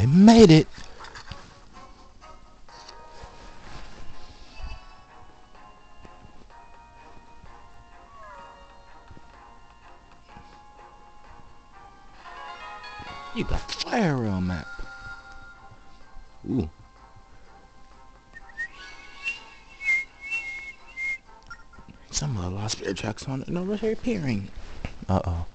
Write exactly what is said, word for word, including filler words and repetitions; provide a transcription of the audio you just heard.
I made it. You got fire rail map. Ooh. Some of the lost spirit tracks on it. No, they're appearing. Uh oh.